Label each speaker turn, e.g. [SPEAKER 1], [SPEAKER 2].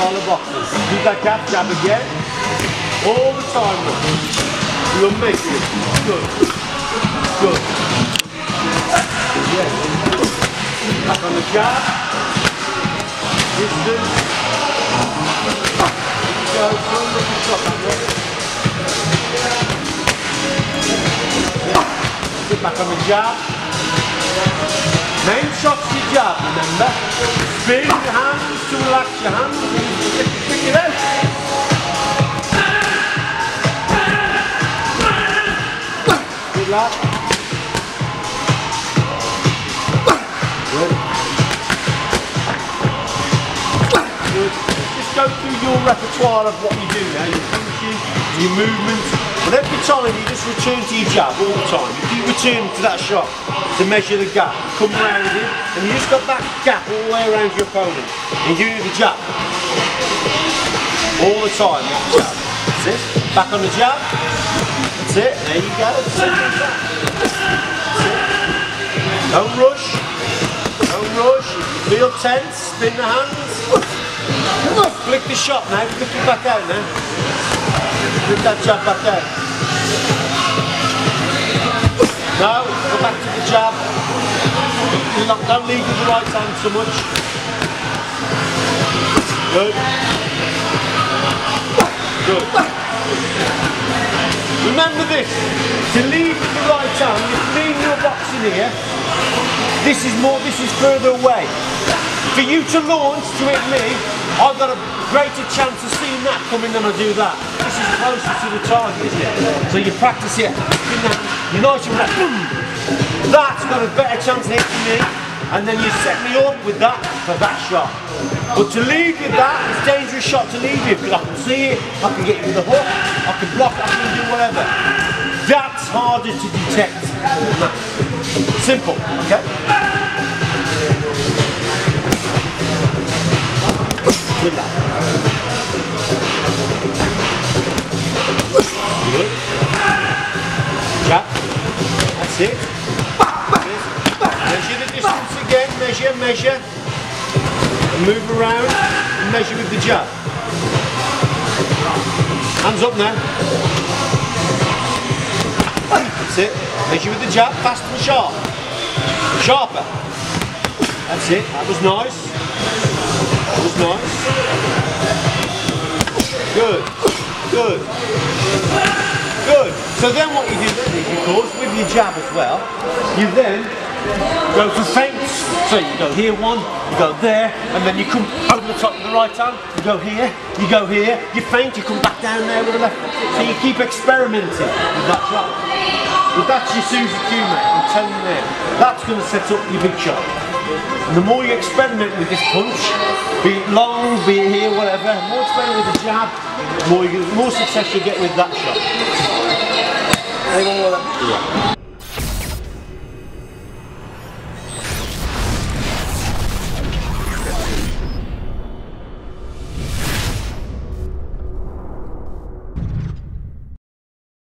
[SPEAKER 1] style of boxing. Do that jab again. All the time, look. You'll make it. Good. Good. Yeah. Back on the jab. Distance. Go. Don't make a shot that way. Sit back on the jab. Main shot's your jab, remember? Spin your hands to relax your hands and stick it out. Good lad. Good. Good. Just go through your repertoire of what you do now, your punches, your movements. But every time you just return to your jab all the time. You keep returning to that shot to measure the gap. Come round it, and you just got that gap all the way around your opponent. And you do the jab. All the time, that jab. That's it. Back on the jab. That's it. There you go. That's it. Don't rush. Don't rush. If you feel tense, spin the hands. Flick the shot now. Flick it back out now. Flick that jab back out. No, go back to the jab. Don't lead with the right hand so much. Good. Good. Remember this, to lead with the right hand, if me and you're boxing here, this is further away. For you to launch to hit me, I've got a greater chance of seeing that coming than I do that. This is closer to the target, isn't it? So you practice it, you're nice and right, boom. That's got a better chance of hitting me, and then you set me up with that for that shot. But to lead with that, it's a dangerous shot to lead with, because I can see it, I can get you with the hook, I can block, I can do whatever. That's harder to detect than that. Simple, okay? Good lad. Good. Jab. That's it. Measure the distance again. Measure. And move around and measure with the jab. Hands up now. That's it. Measure with the jab. Fast and sharp. Sharper. That's it. That was nice. That was nice. Good. Good. Good. So then what you do then is, of course, with your jab as well, you then go for feints. So you go here one, you go there, and then you come over the top with the right hand, you go here, you feint, you come back down there with the left. So you keep experimenting with that shot. But that's your Suzy Q, mate, I'm telling you now. That's going to set up your big shot. And the more you experiment with this punch, be it long, be it here, whatever, the more you experiment with the jab, the more success you get with that shot.
[SPEAKER 2] Anyone want that? Yeah.